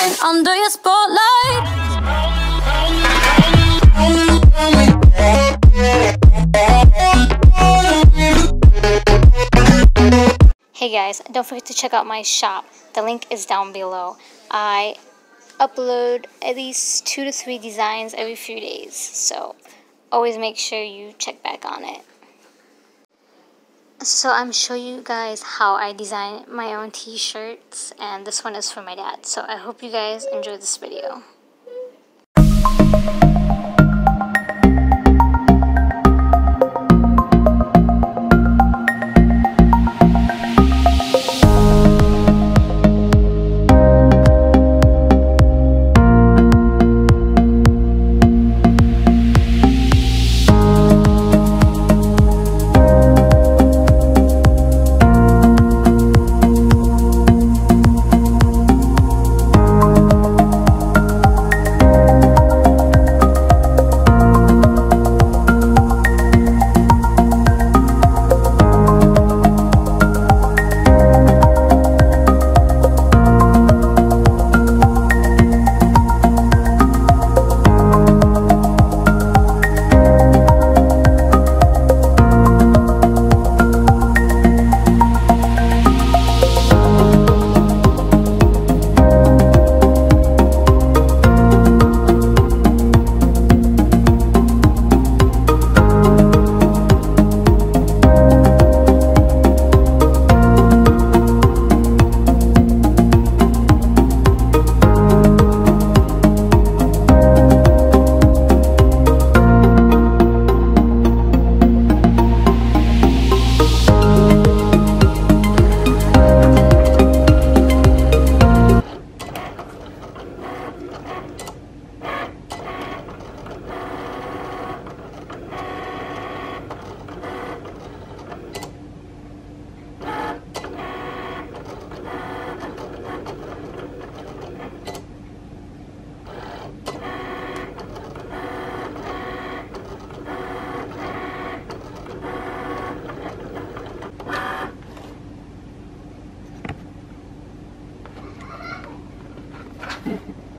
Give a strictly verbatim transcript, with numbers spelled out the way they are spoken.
shine under your spotlight. Hey guys, don't forget to check out my shop. The link is down below. I upload at least two to three designs every few days, so always make sure you check back on it. So I'm showing you guys how I design my own t-shirts, and this one is for my dad. So I hope you guys enjoy this video. Mm-hmm.